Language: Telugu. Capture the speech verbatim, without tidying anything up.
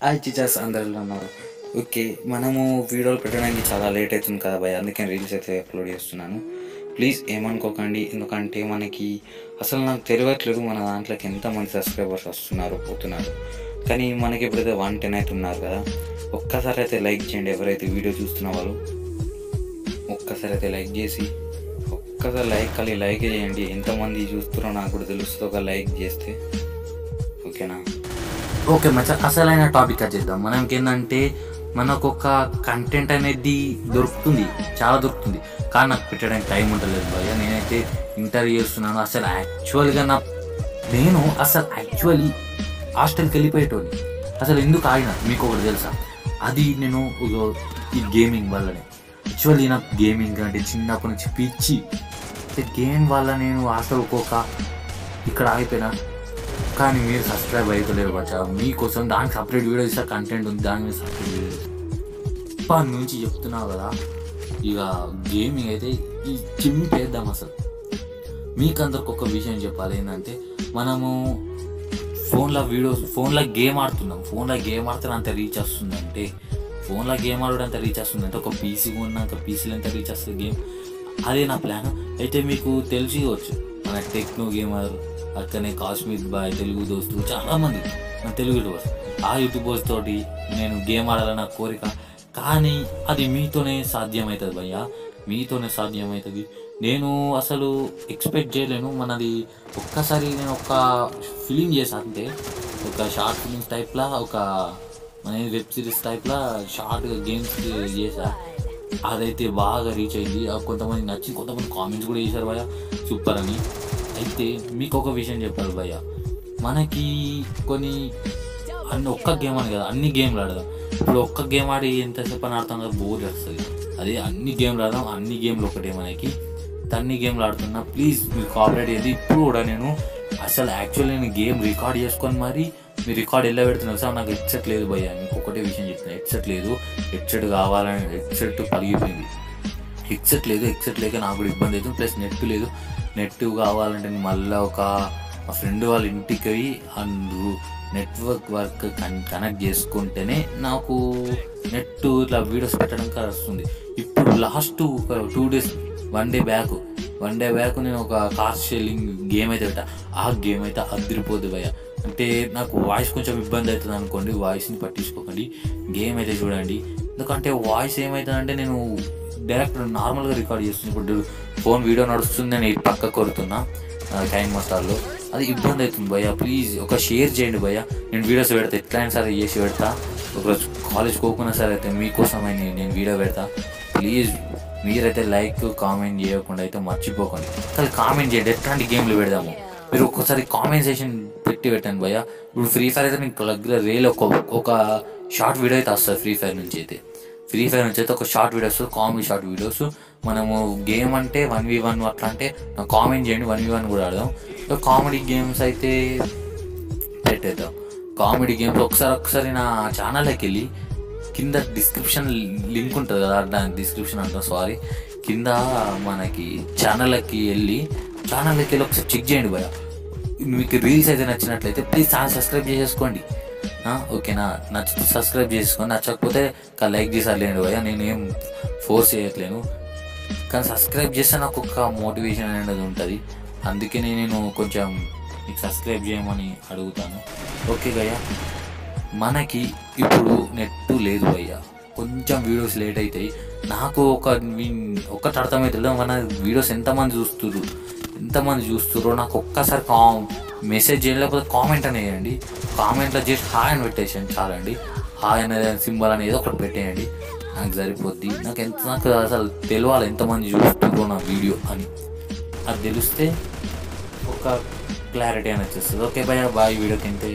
హాయ్ టీచర్స్ అందరూ ఎలా ఉన్నారు? ఓకే, మనము వీడియోలు పెట్టడానికి చాలా లేట్ అవుతుంది కదా భయ్, అందుకే రీల్స్ అయితే అప్లోడ్ చేస్తున్నాను. ప్లీజ్ ఏమనుకోకండి, ఎందుకంటే మనకి అసలు నాకు తెలియట్లేదు మన దాంట్లోకి ఎంతమంది సబ్స్క్రైబర్స్ వస్తున్నారు పోతున్నారు. కానీ మనకి ఎప్పుడైతే వన్ టెన్ అయితే ఉన్నారు కదా, ఒక్కసారి అయితే లైక్ చేయండి. ఎవరైతే వీడియో చూస్తున్న వాళ్ళు ఒక్కసారి అయితే లైక్ చేసి ఒక్కసారి లైక్ కలిగి లైక్ చేయండి. ఎంతమంది చూస్తున్నారో నాకు కూడా తెలుస్తుంది ఒక లైక్ చేస్తే. ఓకేనా? ఓకే మచ్చా, అసలైన టాపిక్ వచ్చేద్దాం. మనకి ఏంటంటే మనకు ఒక కంటెంట్ అనేది దొరుకుతుంది, చాలా దొరుకుతుంది, కానీ నాకు పెట్టడానికి టైం ఉండలేదు భయ్య. నేనైతే ఇంటర్వ్యూ చేస్తున్నాను. అసలు యాక్చువల్గా నా నేను అసలు యాక్చువల్లీ హాస్టల్కి వెళ్ళిపోయేటోని. అసలు ఎందుకు ఆగిన మీకు ఒకటి తెలుసా? అది నేను ఈ గేమింగ్ వల్లనే. యాక్చువల్లీ నాకు గేమింగ్ అంటే చిన్నప్పటి నుంచి పిచ్చి. గేమ్ వల్ల నేను హాస్టల్ ఒక్కొక్క ఇక్కడ ఆగిపోయినా. కానీ మీరు సబ్స్క్రైబ్ అవుతలేరు బచ్చా. మీకోసం దానికి సపరేట్ వీడియో ఇస్తా, కంటెంట్ ఉంది, దాని మీద సపరేట్ వీడియో ఇప్పటి నుంచి చెప్తున్నావు కదా. ఇక గేమింగ్ అయితే ఈ చింపేద్దాం. అసలు మీకు అందరికి ఒక విషయం చెప్పాలి ఏంటంటే, మనము ఫోన్లో వీడియోస్ ఫోన్లో గేమ్ ఆడుతున్నాం. ఫోన్లో గేమ్ ఆడితే అంత రీచ్ వస్తుందంటే, ఫోన్లో గేమ్ ఆడడం అంత రీచ్ వస్తుందంటే ఒక పీసీ కొన్నాక పీసీలో ఎంత రీచ్ వస్తుంది గేమ్. అదే నా ప్లాన్. అయితే మీకు తెలిసివచ్చు మన టెక్నో గేమర్, అక్కడనే కాశ్మీర్ బాయ్, తెలుగు దోస్తు, చాలామంది మన తెలుగు యూట్యూబర్స్, ఆ యూట్యూబర్స్ తోటి నేను గేమ్ ఆడాలని నా కోరిక. కానీ అది మీతోనే సాధ్యమవుతుంది భయ్య, మీతోనే సాధ్యమవుతుంది. నేను అసలు ఎక్స్పెక్ట్ చేయలేను. మనది ఒక్కసారి నేను ఒక ఫిలిం చేసా అంతే, ఒక షార్ట్ ఫిలిమ్స్ టైప్లా, ఒక మన వెబ్ సిరీస్ టైప్లా షార్ట్గా గేమ్స్ చేసా. అదైతే బాగా రీచ్ అయింది. కొంతమంది నచ్చింది, కొంతమంది కామెంట్స్ కూడా చేశారు భయ్య సూపర్ అని. అయితే మీకు ఒక విషయం చెప్పాలి భయ్య, మనకి కొన్ని అన్ని ఒక్క గేమ్ అని కదా, అన్ని గేమ్లు ఆడదాం. ఇప్పుడు ఒక్క గేమ్ ఆడి ఎంతసేపు అని ఆడతాం కదా, బోర్ వస్తుంది. అదే అన్ని గేమ్లు ఆడదాం. అన్ని గేమ్లు ఒకటే మనకి, అన్ని గేమ్లు ఆడుతున్నా. ప్లీజ్ మీరు కోఆపరేట్ చేయండి. ఇప్పుడు కూడా నేను అసలు యాక్చువల్లీ నేను గేమ్ రికార్డ్ చేసుకొని మరి మీరు రికార్డ్ ఎలా పెడుతున్నారు సార్, నాకు హెడ్సెట్ లేదు భయ్య. మీకు ఒకటే విషయం చెప్తున్నా, హెడ్సెట్ లేదు. హెడ్సెట్ కావాలని హెడ్సెట్ పలిగిపోయింది. హెడ్సెట్ లేదు, హెడ్సెట్ లేక నాకు కూడా ఇబ్బంది అవుతుంది. ప్లస్ నెట్ లేదు. నెట్ కావాలంటే మళ్ళీ ఒక మా ఫ్రెండ్ వాళ్ళ ఇంటికి పోయి అందు నెట్వర్క్ వర్క్ కన్ కనెక్ట్ చేసుకుంటేనే నాకు నెట్ ఇట్లా వీడియోస్ పెట్టడానికి వస్తుంది. ఇప్పుడు లాస్ట్ ఒక two days one day back one day back నేను ఒక కార్ షెల్లింగ్ గేమ్ అయితే పెట్టా. ఆ గేమ్ అయితే అదిరిపోద్ది భయ్య. అంటే నాకు వాయిస్ కొంచెం ఇబ్బంది అవుతుంది అనుకోండి, వాయిస్ని పట్టించుకోకండి, గేమ్ అయితే చూడండి. ఎందుకంటే వాయిస్ ఏమవుతుందంటే నేను డైరెక్ట్ నార్మల్గా రికార్డ్ చేస్తుంది. ఇప్పుడు ఫోన్ వీడియో నడుస్తుంది, నేను ఇటు పక్క కొడుతున్నా టైం మాస్టర్లో, అది ఇబ్బంది అవుతుంది భయ్య. ప్లీజ్ ఒక షేర్ చేయండి భయ్య. నేను వీడియోస్ పెడతా, ఎట్లయినా సరే చేసి పెడతా. ఒకరోజు కాలేజ్ పోకున్నా సరే అయితే మీకోసమని నేను వీడియో పెడతా. ప్లీజ్ మీరైతే లైక్ కామెంట్ చేయకుండా అయితే మర్చిపోకండి. అసలు కామెంట్ చేయండి, ఎట్లాంటి గేమ్లు పెడదాము. మీరు ఒక్కసారి కామెంట్ సెషన్ పెట్టి పెట్టండి భయ్య. ఇప్పుడు ఫ్రీ ఫైర్ అయితే మీకు దగ్గర రేలో ఒక ఒక షార్ట్ వీడియో అయితే వస్తుంది. ఫ్రీ ఫైర్ నుంచి అయితే ఫ్రీ ఫైర్ నుంచి అయితే ఒక short videos, comedy short videos. మనము గేమ్ అంటే వన్ వి వన్ అట్లా అంటే కామెంట్ చేయండి, వన్ వి వన్ కూడా ఆడదాం. కామెడీ గేమ్స్ అయితే పెట్టేద్దాం. కామెడీ గేమ్స్ ఒకసారి ఒకసారి నా ఛానల్లోకి వెళ్ళి కింద డిస్క్రిప్షన్ లింక్ ఉంటుంది కదా, దాని డిస్క్రిప్షన్ అంటాం సారీ, కింద మనకి ఛానల్కి వెళ్ళి ఛానల్కి వెళ్ళి ఒకసారి చెక్ చేయండి భయ్య. మీకు రీల్స్ అయితే నచ్చినట్లయితే ప్లీజ్ ఛానల్ సబ్స్క్రైబ్ చేసేసుకోండి. ఓకేనా? నచ్చితే సబ్స్క్రైబ్ చేసుకోండి, నచ్చకపోతే లైక్ చేసారులేండి భయ్య. నేనేం ఫోర్స్ చేయట్లేను, కానీ సబ్స్క్రైబ్ చేస్తే నాకు ఒక మోటివేషన్ అనేది ఉంటుంది. అందుకే నేను కొంచెం మీకు సబ్స్క్రైబ్ చేయమని అడుగుతాను. ఓకే భయ్య, మనకి ఇప్పుడు నెట్ లేదు భయ్య, కొంచెం వీడియోస్ లేట్ అవుతాయి. నాకు ఒక ఒక్కటి అర్థమవుతుంది, మన వీడియోస్ ఎంతమంది చూస్తుర్రు ఎంతమంది చూస్తుర్రో నాకు ఒక్కసారి కా మెసేజ్ చేయండి, లేకపోతే కామెంట్ అని వేయండి. కామెంట్లో జస్ట్ హాయ్ అని పెట్టేసేయండి చాలండి. హాయ్ అనేది సింబల్ అనేది ఏదో ఒకటి పెట్టేయండి, నాకు సరిపోద్ది. నాకు ఎంత నాకు అసలు తెలియాలి ఎంతమంది చూస్తుర్రో నా వీడియో అని. అది తెలిస్తే ఒక క్లారిటీ అని వచ్చేస్తుంది. ఓకే భయ్య, బాయ్. వీడియోకి ఎంత